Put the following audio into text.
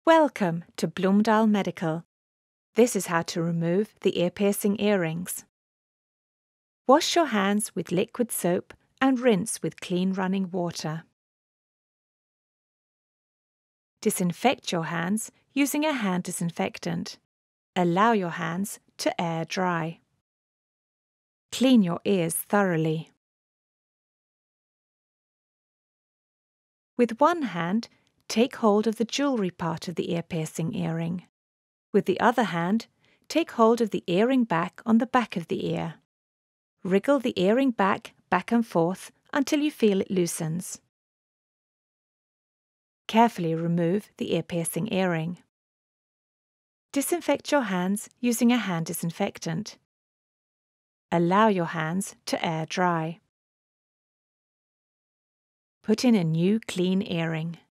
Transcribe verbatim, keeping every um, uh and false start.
Welcome to Blomdahl Medical. This is how to remove the ear-piercing earrings. Wash your hands with liquid soap and rinse with clean running water. Disinfect your hands using a hand disinfectant. Allow your hands to air dry. Clean your ears thoroughly. With one hand, take hold of the jewellery part of the ear-piercing earring. With the other hand, take hold of the earring back on the back of the ear. Wriggle the earring back, back and forth until you feel it loosens. Carefully remove the ear-piercing earring. Disinfect your hands using a hand disinfectant. Allow your hands to air dry. Put in a new clean earring.